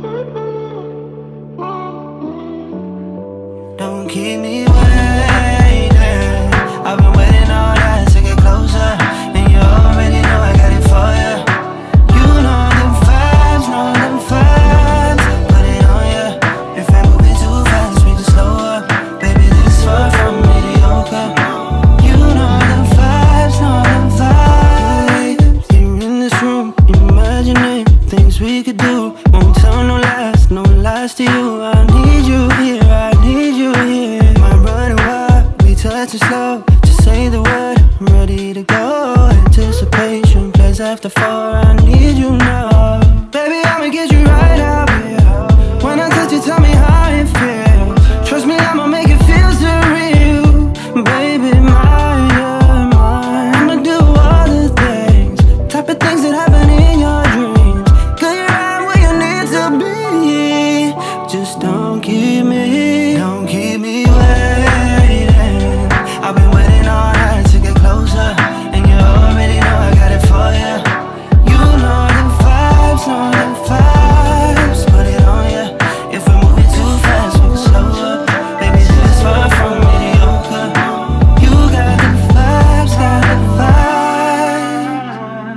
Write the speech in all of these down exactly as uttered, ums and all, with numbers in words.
Don't keep me waiting. I've been waiting all night to get closer, and you already know I got it for you. You know them vibes, know them vibes. Put it on ya. If we're moving too fast, we can slow up. Baby, this far from mediocre. You know them vibes, know them vibes. You're in this room, imagining things we could do. Won't tell no lies, no lies to you. I need you here, I need you here. Might run it wild, we touch it slow. Just say the word, I'm ready to go. Anticipation plays after four, I need you now. Baby, I'ma get you right out here. When I touch you, tell me how it feels. Trust me, I'ma make it feel surreal. Baby, mine, you're mine. I'ma do all the things, type of things that happen in your dreams. Girl, you're right where you need to be. Just don't keep me, don't keep me waiting. I've been waiting all night to get closer, and you already know I got it for you. You know the vibes, know the vibes. Put it on ya. If we're moving too fast, we can slow up. Baby, this is far from mediocre. You got the vibes, got the vibes.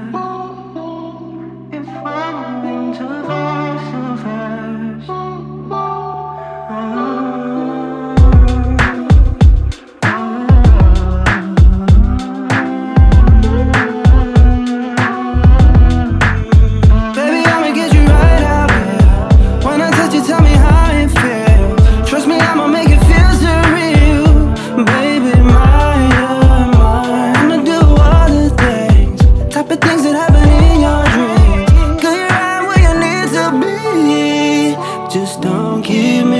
If we're moving too fast, too fast. Baby, I'ma get you right out here. When I touch you, tell me how it feels. Trust me, I'ma make it feel surreal. Baby, mine, you're mine. I'ma do all the things, type of things that happen in your dreams. Girl, you're right where you need to be. Just don't keep me